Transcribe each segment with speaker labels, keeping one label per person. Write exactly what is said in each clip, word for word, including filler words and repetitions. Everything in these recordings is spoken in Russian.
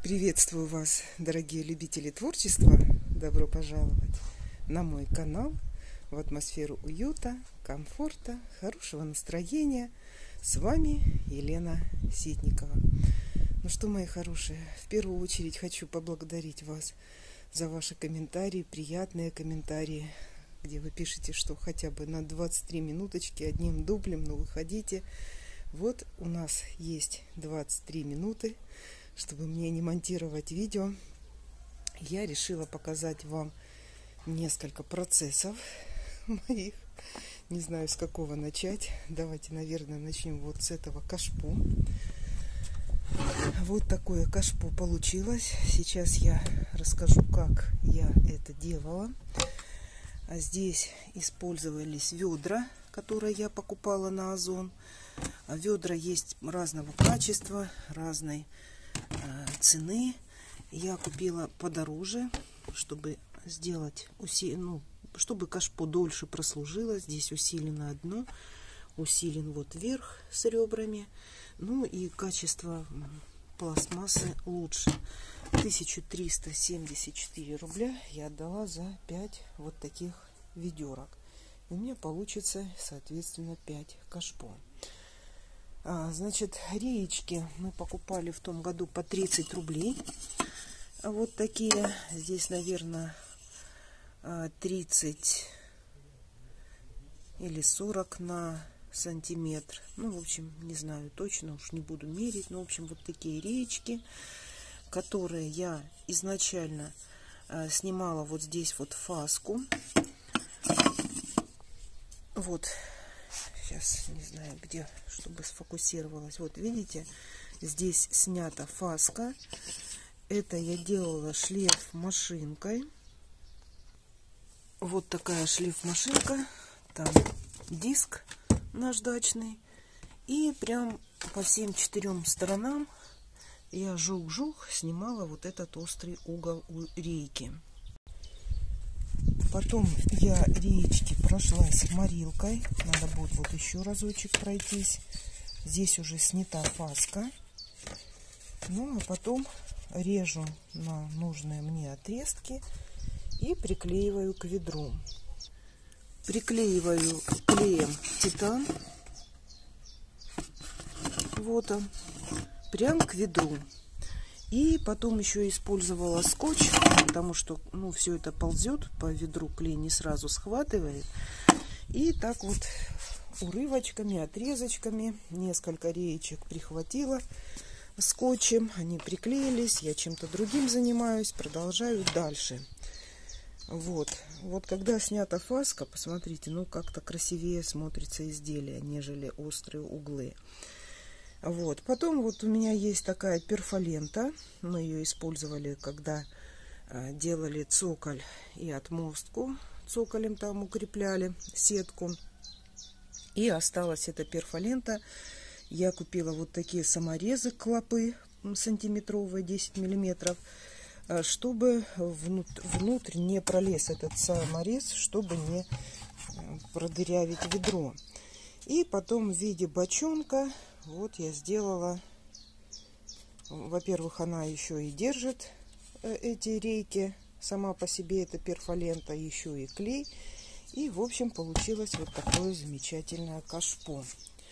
Speaker 1: Приветствую вас, дорогие любители творчества. Добро пожаловать на мой канал в атмосферу уюта, комфорта, хорошего настроения. С вами Елена Ситникова. Ну что, мои хорошие, в первую очередь хочу поблагодарить вас за ваши комментарии, приятные комментарии, где вы пишете, что хотя бы на двадцать три минуточки одним дублем, но выходите. Вот у нас есть двадцать три минуты. Чтобы мне не монтировать видео, я решила показать вам несколько процессов моих. Не знаю, с какого начать. Давайте, наверное, начнем вот с этого кашпо. Вот такое кашпо получилось. Сейчас я расскажу, как я это делала. А здесь использовались ведра, которые я покупала на Озон. А ведра есть разного качества, разной цены. Я купила подороже, чтобы сделать уси... ну, чтобы кашпо дольше прослужило. Здесь усилено дно, усилен вот верх с ребрами. Ну и качество пластмассы лучше. тысяча триста семьдесят четыре рубля я отдала за пять вот таких ведерок. И у меня получится, соответственно, пять кашпо. А, значит, реечки мы покупали в том году по тридцать рублей. Вот такие. Здесь, наверное, тридцать или сорок на сантиметр. Ну, в общем, не знаю точно, уж не буду мерить. Но, в общем, вот такие реечки, которые я изначально а, снимала вот здесь вот фаску. Вот. Сейчас не знаю где, чтобы сфокусировалась. Вот видите, здесь снята фаска. Это я делала шлейф машинкой. Вот такая шлейф машинка. Там диск наждачный. И прям по всем четырем сторонам я жух-жух снимала вот этот острый угол у рейки. Потом я реечки прошлась морилкой. Надо будет вот еще разочек пройтись. Здесь уже снята фаска. Ну, а потом режу на нужные мне отрезки и приклеиваю к ведру. Приклеиваю клеем титан. Вот он. Прям к ведру. И потом еще использовала скотч, потому что ну, все это ползет по ведру, клей не сразу схватывает. И так вот урывочками, отрезочками несколько реечек прихватила скотчем. Они приклеились, я чем-то другим занимаюсь, продолжаю дальше. Вот, вот когда снята фаска, посмотрите, ну как-то красивее смотрится изделие, нежели острые углы. Вот. Потом вот у меня есть такая перфолента. Мы ее использовали, когда а, делали цоколь и отмостку. Цоколем там укрепляли сетку. И осталась эта перфолента. Я купила вот такие саморезы, клопы сантиметровые, десять миллиметров, чтобы внутрь, внутрь не пролез этот саморез, чтобы не продырявить ведро. И потом в виде бочонка вот я сделала, во-первых, она еще и держит эти рейки, сама по себе эта перфолента, еще и клей. И, в общем, получилось вот такое замечательное кашпо.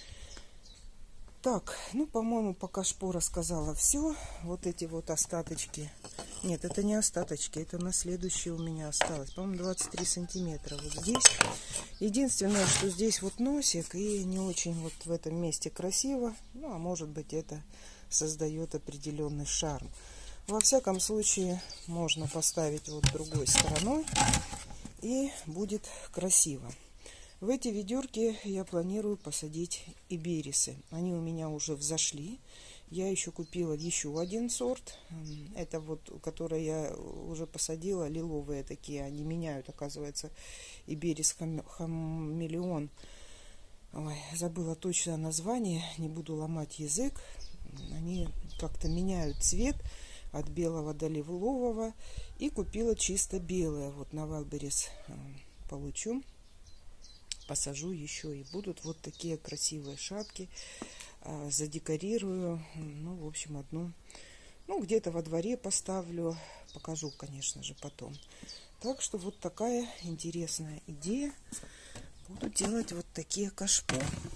Speaker 1: Так, ну, по-моему, по кашпо рассказала все. Вот эти вот остаточки. Нет, это не остаточки, это на следующее у меня осталось. По-моему, двадцать три сантиметра вот здесь. Единственное, что здесь вот носик, и не очень вот в этом месте красиво. Ну, а может быть, это создает определенный шарм. Во всяком случае, можно поставить вот другой стороной, и будет красиво. В эти ведерки я планирую посадить иберисы. Они у меня уже взошли. Я еще купила еще один сорт. Это вот, который я уже посадила, лиловые такие. Они меняют, оказывается, иберис хамелеон. Ой, забыла точно название. Не буду ломать язык. Они как-то меняют цвет от белого до лилового. И купила чисто белое. Вот на Вайлдберрис получу. Посажу еще. И будут вот такие красивые шапки. Задекорирую, ну, в общем, одну Ну, где-то во дворе поставлю. Покажу, конечно же, потом. Так что вот такая интересная идея. Буду делать вот такие кашпо.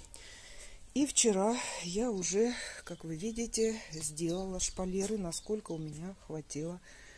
Speaker 1: И вчера я уже, как вы видите, сделала шпалеры, насколько у меня хватило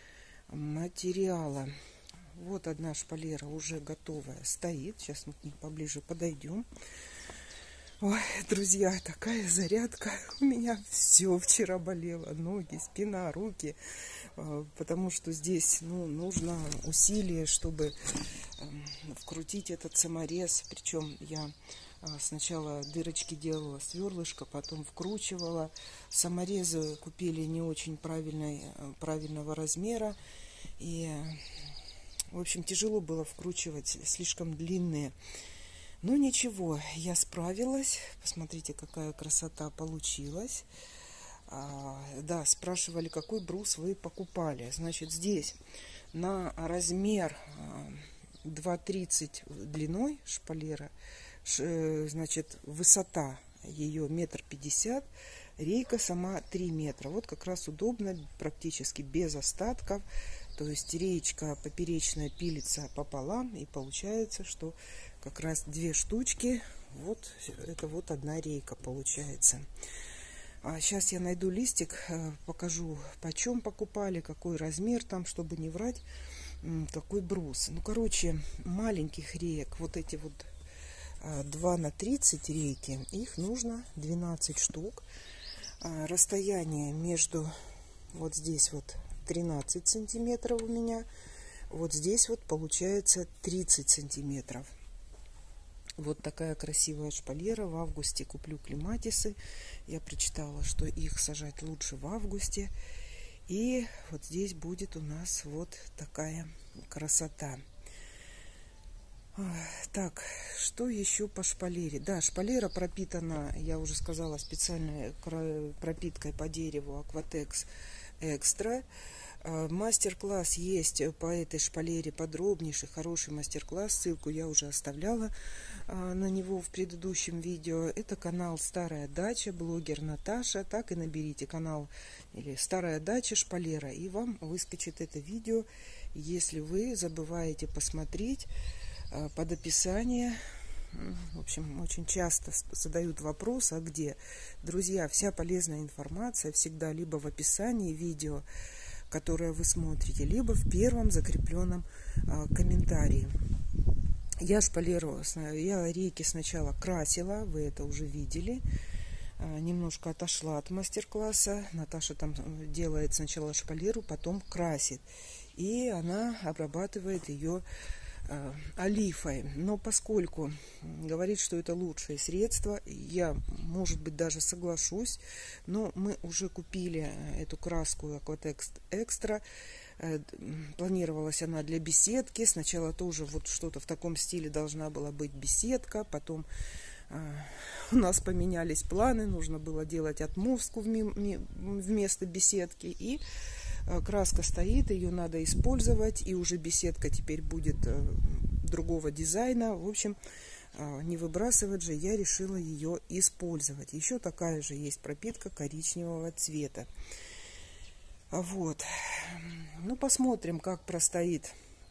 Speaker 1: материала. Вот одна шпалера уже готовая стоит. Сейчас мы к ней поближе подойдем. Ой, друзья, такая зарядка. У меня все вчера болело. Ноги, спина, руки. Потому что здесь ну, нужно усилие, чтобы вкрутить этот саморез. Причем я сначала дырочки делала сверлышко, потом вкручивала. Саморезы купили не очень правильной, правильного размера. И, в общем, тяжело было вкручивать, слишком длинные. Но ничего, я справилась. Посмотрите, какая красота получилась. А, да, спрашивали, какой брус вы покупали. Значит, здесь на размер два тридцать длиной шпалера, ш, значит, высота ее метр пятьдесят, рейка сама три метра. Вот как раз удобно, практически без остатков. То есть реечка поперечная пилится пополам, и получается, что как раз две штучки, вот это вот одна рейка получается. А сейчас я найду листик, покажу, почем покупали, какой размер там, чтобы не врать, какой брус. Ну, короче, маленьких реек, вот эти вот два на тридцать рейки, их нужно двенадцать штук. Расстояние между вот здесь вот тринадцать сантиметров у меня, вот здесь вот получается тридцать сантиметров. Вот такая красивая шпалера. В августе куплю клематисы. Я прочитала, что их сажать лучше в августе. И вот здесь будет у нас вот такая красота. Так, что еще по шпалере? Да, шпалера пропитана, я уже сказала, специальной пропиткой по дереву Aquatex Extra. Мастер-класс есть по этой шпалере, подробнейший, хороший мастер-класс. Ссылку я уже оставляла на него в предыдущем видео. Это канал Старая Дача, блогер Наташа. Так и наберите канал или Старая Дача шпалера, и вам выскочит это видео. Если вы забываете посмотреть под описание. В общем, очень часто задают вопрос, а где? Друзья, вся полезная информация всегда либо в описании видео, которое вы смотрите, либо в первом закрепленном а, комментарии. Я шпалеру, я рейки сначала красила, вы это уже видели. А, немножко отошла от мастер-класса. Наташа там делает сначала шпалеру, потом красит. И она обрабатывает ее а, олифой. Но поскольку говорит, что это лучшее средство, я, может быть, даже соглашусь. Но мы уже купили эту краску Aquatex Extra. Планировалась она для беседки. Сначала тоже вот что-то в таком стиле должна была быть беседка. Потом э, у нас поменялись планы. Нужно было делать отмостку вместо беседки. И э, краска стоит, ее надо использовать. И уже беседка теперь будет э, другого дизайна. В общем, э, не выбрасывать же, я решила ее использовать. Еще такая же есть пропитка коричневого цвета. Вот. Ну, посмотрим, как простоит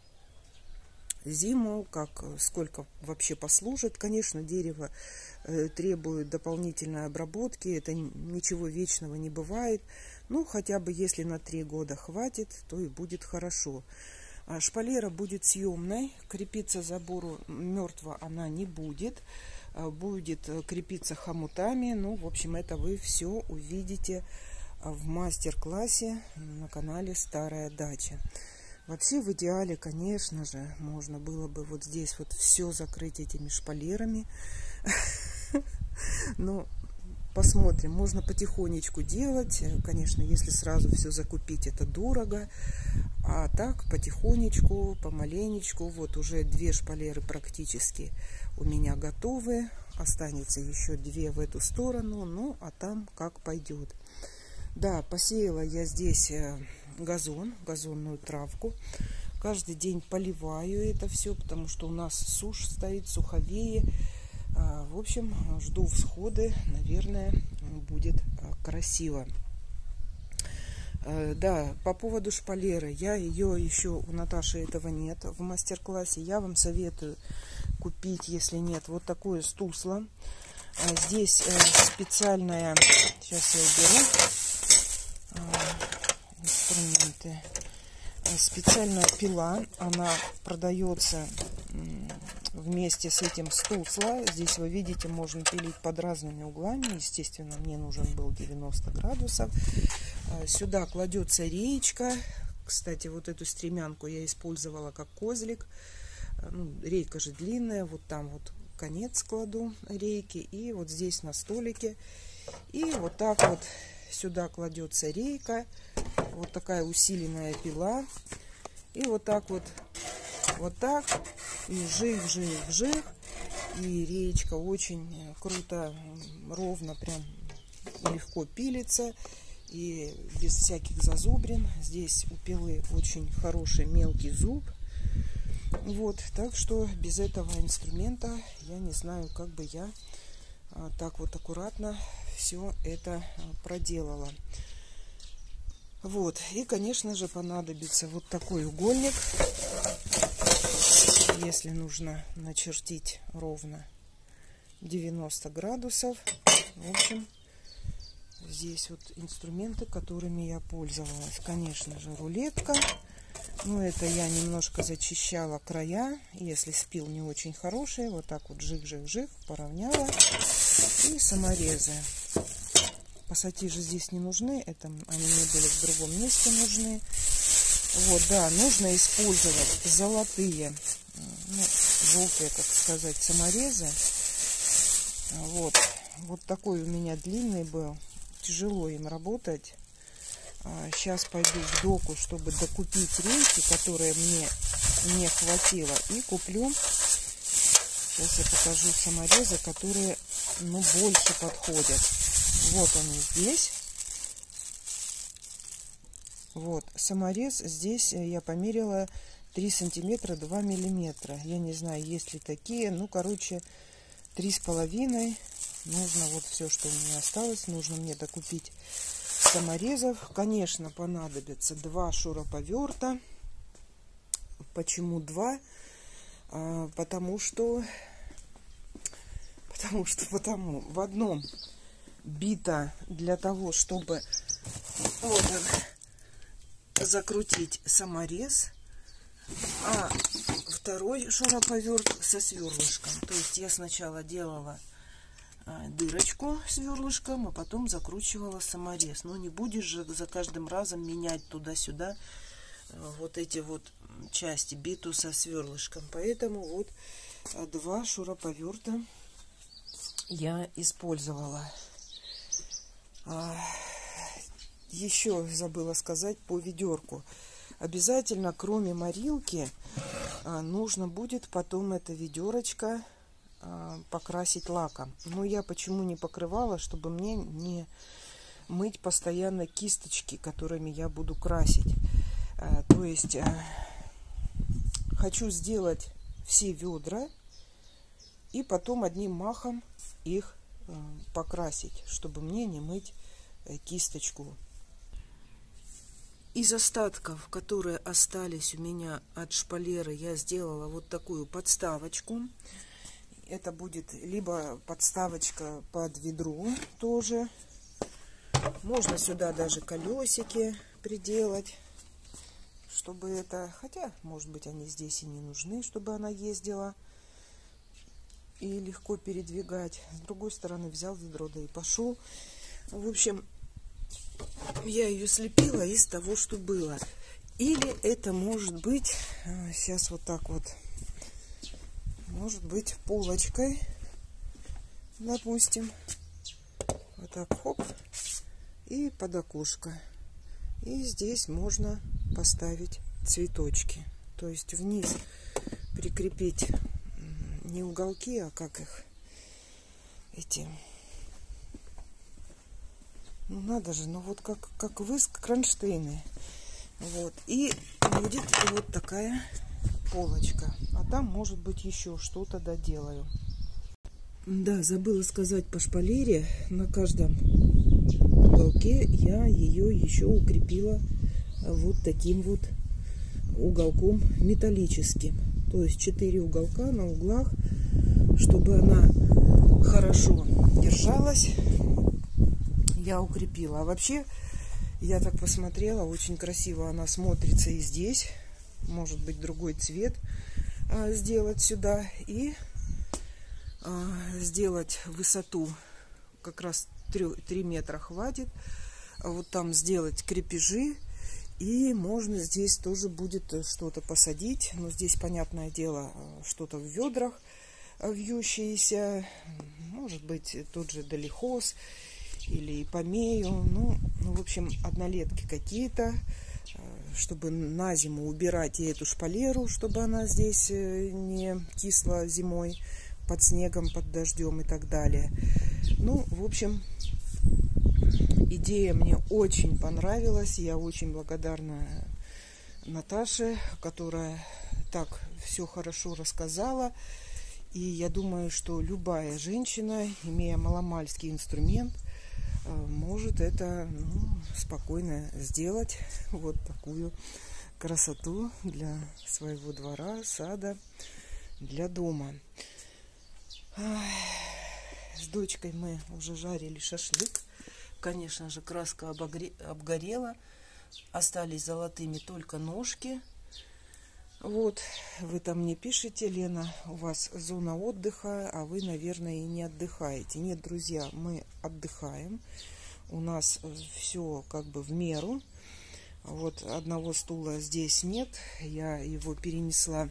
Speaker 1: зиму, как, сколько вообще послужит. Конечно, дерево э, требует дополнительной обработки. Это ничего вечного не бывает. Ну, хотя бы если на три года хватит, то и будет хорошо. А шпалера будет съемной. Крепиться забору мертво она не будет. Будет крепиться хомутами. Ну, в общем, это вы все увидите в мастер-классе на канале Старая Дача. Вообще, в идеале, конечно же, можно было бы вот здесь вот все закрыть этими шпалерами. Но посмотрим, можно потихонечку делать. Конечно, если сразу все закупить, это дорого. А так, потихонечку, помаленечку. Вот уже две шпалеры практически у меня готовы. Останется еще две в эту сторону. Ну, а там как пойдет. Да, посеяла я здесь газон, газонную травку. Каждый день поливаю это все, потому что у нас сушь стоит, суховее. В общем, жду всходы. Наверное, будет красиво. Да, по поводу шпалеры. Я ее еще, у Наташи этого нет в мастер-классе. Я вам советую купить, если нет, вот такое стусло. Здесь специальная, сейчас я уберу инструменты. Специальная пила, она продается вместе с этим стусла. Здесь вы видите, можно пилить под разными углами. Естественно, мне нужен был девяносто градусов. Сюда кладется реечка. Кстати, вот эту стремянку я использовала как козлик. Ну, рейка же длинная. Вот там вот конец кладу рейки. И вот здесь на столике. И вот так вот сюда кладется рейка. Вот такая усиленная пила. И вот так вот. Вот так. И вжих, вжих, вжих. И реечка очень круто, ровно, прям легко пилится. И без всяких зазубрин. Здесь у пилы очень хороший мелкий зуб. Вот. Так что без этого инструмента я не знаю, как бы я а, так вот аккуратно все это проделала. Вот. И, конечно же, понадобится вот такой угольник. Если нужно начертить ровно девяносто градусов. В общем, здесь вот инструменты, которыми я пользовалась. Конечно же, рулетка. Но это я немножко зачищала края. Если спил не очень хороший, вот так вот жик-жик-жик поравняла. И саморезы. Пассатижи здесь не нужны. Это они мне были в другом месте нужны. Вот, да, нужно использовать золотые, ну, желтые, как сказать, саморезы. Вот, вот такой у меня длинный был. Тяжело им работать. Сейчас пойду в доку, чтобы докупить рейки, которые мне не хватило. И куплю, сейчас я покажу саморезы, которые, ну, больше подходят. Вот они здесь. Вот, саморез здесь я померила три сантиметра два миллиметра. Я не знаю, есть ли такие. Ну, короче, три с половиной. Нужно вот все, что у меня осталось. Нужно мне докупить саморезов. Конечно, понадобится два шуруповерта. Почему два? А, потому что... Потому что потому. В одном бита для того, чтобы... Вот он. Закрутить саморез, а второй шуруповерт со сверлышком. То есть я сначала делала а, дырочку сверлышком, а потом закручивала саморез. Но не будешь же за каждым разом менять туда-сюда а, вот эти вот части, биту со сверлышком. Поэтому вот а, два шуруповерта я использовала. А, Еще забыла сказать по ведерку. Обязательно, кроме морилки, нужно будет потом это ведерочко покрасить лаком. Но я почему не покрывала, чтобы мне не мыть постоянно кисточки, которыми я буду красить. То есть хочу сделать все ведра и потом одним махом их покрасить, чтобы мне не мыть кисточку. Из остатков, которые остались у меня от шпалеры, я сделала вот такую подставочку. Это будет либо подставочка под ведро тоже. Можно сюда даже колесики приделать, чтобы это... Хотя, может быть, они здесь и не нужны, чтобы она ездила и легко передвигать. С другой стороны, взял ведро, да и пошел. В общем... Я ее слепила из того, что было. Или это может быть, сейчас вот так вот, может быть полочкой, допустим. Вот так, хоп, и под окошко. И здесь можно поставить цветочки. То есть вниз прикрепить не уголки, а как их, эти... Ну, надо же, ну вот как, как выск, кронштейны. Вот. И будет вот такая полочка. А там, может быть, еще что-то доделаю. Да, забыла сказать по шпалере. На каждом уголке я ее еще укрепила вот таким вот уголком металлическим. То есть четыре уголка на углах, чтобы она хорошо держалась, я укрепила. А вообще, я так посмотрела, очень красиво она смотрится и здесь. Может быть, другой цвет а, сделать сюда. И а, сделать высоту как раз три метра хватит. А вот там сделать крепежи. И можно здесь тоже будет что-то посадить. Но здесь, понятное дело, что-то в ведрах вьющиеся. Может быть, тот же долихоз или ипомею. Ну, ну, в общем, однолетки какие-то. Чтобы на зиму убирать и эту шпалеру, чтобы она здесь не кисла зимой под снегом, под дождем и так далее. Ну, в общем, идея мне очень понравилась. Я очень благодарна Наташе, которая так все хорошо рассказала. И я думаю, что любая женщина, имея маломальский инструмент, может это ну, спокойно сделать. Вот такую красоту для своего двора, сада, для дома. С дочкой мы уже жарили шашлык. Конечно же, краска обогре... обгорела. Остались золотыми только ножки. Вот, вы там мне пишете, Лена, у вас зона отдыха, а вы, наверное, и не отдыхаете. Нет, друзья, мы отдыхаем. У нас все как бы в меру. Вот одного стула здесь нет. Я его перенесла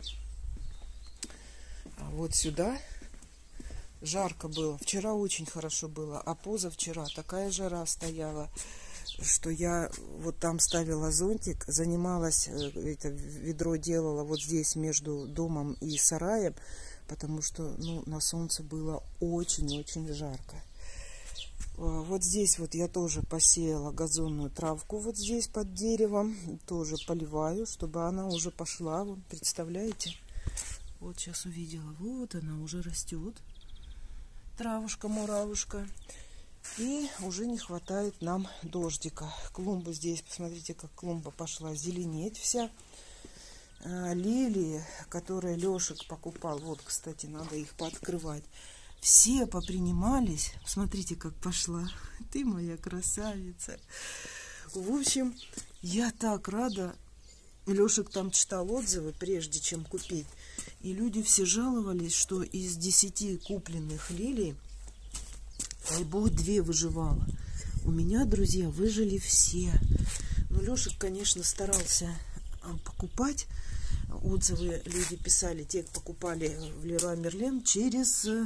Speaker 1: вот сюда. Жарко было. Вчера очень хорошо было, а позавчера такая жара стояла, что я вот там ставила зонтик, занималась, это ведро делала вот здесь между домом и сараем, потому что ну, на солнце было очень-очень жарко. Вот здесь вот я тоже посеяла газонную травку вот здесь под деревом, тоже поливаю, чтобы она уже пошла, вот, представляете? Вот сейчас увидела, вот она уже растет, травушка-муравушка. И уже не хватает нам дождика. Клумба здесь, посмотрите, как клумба пошла зеленеть вся. А, лилии, которые Лешек покупал, вот, кстати, надо их пооткрывать. Все попринимались. Смотрите, как пошла. Ты моя красавица. В общем, я так рада. Лешек там читал отзывы, прежде чем купить. И люди все жаловались, что из десяти купленных лилий, дай бог, две выживало. У меня, друзья, выжили все. Но Лешек, конечно, старался покупать. Отзывы люди писали, те, кто покупали в Леруа Мерлен через э,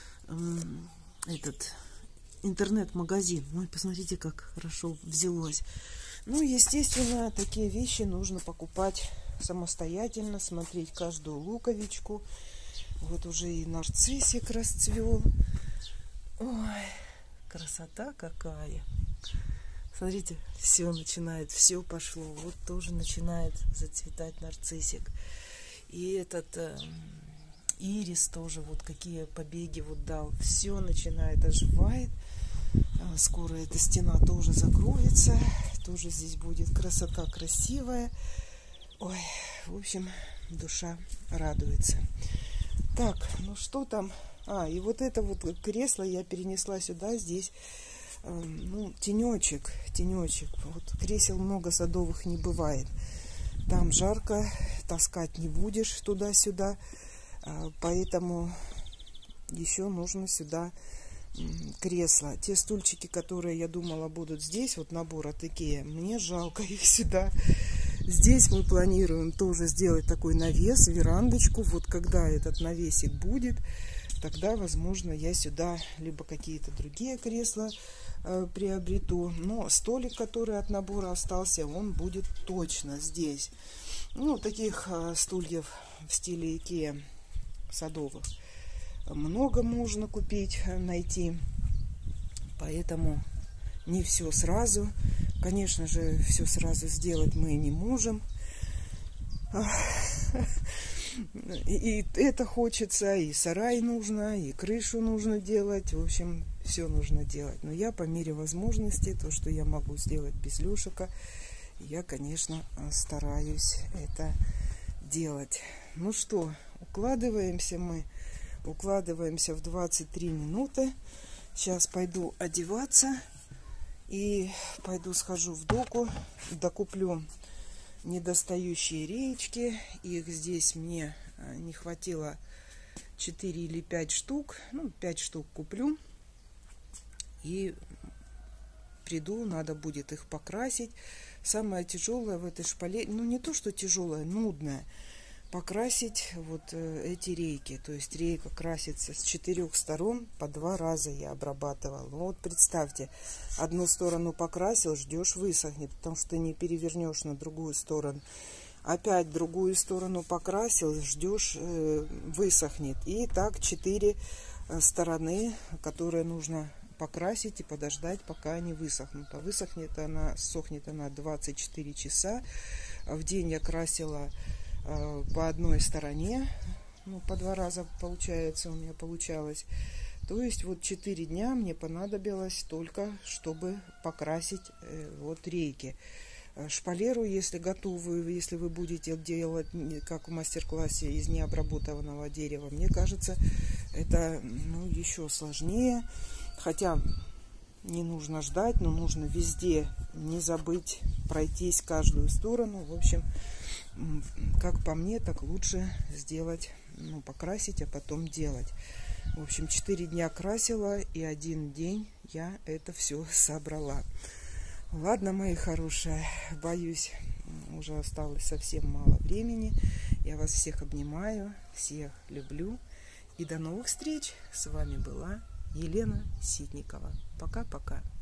Speaker 1: этот интернет-магазин. Ой, посмотрите, как хорошо взялось. Ну, естественно, такие вещи нужно покупать самостоятельно, смотреть каждую луковичку. Вот уже и нарциссик расцвел. Ой, красота какая. Смотрите, все начинает, все пошло. Вот тоже начинает зацветать нарциссик. И этот э, ирис тоже, вот какие побеги вот дал. Все начинает, оживает. А скоро эта стена тоже закроется. Тоже здесь будет красота красивая. Ой, в общем, душа радуется. Так, ну что там? А, и вот это вот кресло я перенесла сюда, здесь, э, ну, тенечек, тенечек. Вот кресел много садовых не бывает. Там жарко, таскать не будешь туда-сюда, э, поэтому еще нужно сюда э, кресло. Те стульчики, которые я думала будут здесь, вот набор от Икеа, мне жалко их сюда. Здесь мы планируем тоже сделать такой навес, верандочку. Вот когда этот навесик будет, тогда, возможно, я сюда либо какие-то другие кресла э, приобрету. Но столик, который от набора остался, он будет точно здесь. Ну, таких э, стульев в стиле Икеа садовых много можно купить, найти. Поэтому не все сразу. Конечно же, все сразу сделать мы не можем. И это хочется, и сарай нужно, и крышу нужно делать. В общем, все нужно делать. Но я по мере возможности, то, что я могу сделать без Лешика, я, конечно, стараюсь это делать. Ну что, укладываемся мы. Укладываемся в двадцать три минуты. Сейчас пойду одеваться. И пойду схожу в доку. Докуплю недостающие реечки. Их здесь мне не хватило четыре или пять штук. Ну, пять штук куплю. И приду, надо будет их покрасить. Самое тяжелое в этой шпалере, ну не то, что тяжелое, нудное, покрасить вот эти рейки. То есть рейка красится с четырех сторон, по два раза я обрабатывала. Ну, вот представьте, одну сторону покрасил, ждешь высохнет, потому что ты не перевернешь на другую сторону. Опять другую сторону покрасил, ждешь э, высохнет. И так четыре стороны, которые нужно покрасить и подождать, пока они высохнут. А высохнет она, сохнет она двадцать четыре часа. В день я красила э, по одной стороне, ну, по два раза получается у меня получалось. То есть вот четыре дня мне понадобилось только, чтобы покрасить э, вот рейки. Шпалеру, если готовую, если вы будете делать, как в мастер-классе, из необработанного дерева, мне кажется, это, ну, еще сложнее. Хотя не нужно ждать, но нужно везде не забыть пройтись каждую сторону. В общем, как по мне, так лучше сделать, ну, покрасить, а потом делать. В общем, четыре дня красила, и один день я это все собрала. Ладно, мои хорошие, боюсь, уже осталось совсем мало времени. Я вас всех обнимаю, всех люблю. И до новых встреч. С вами была Елена Ситникова. Пока-пока.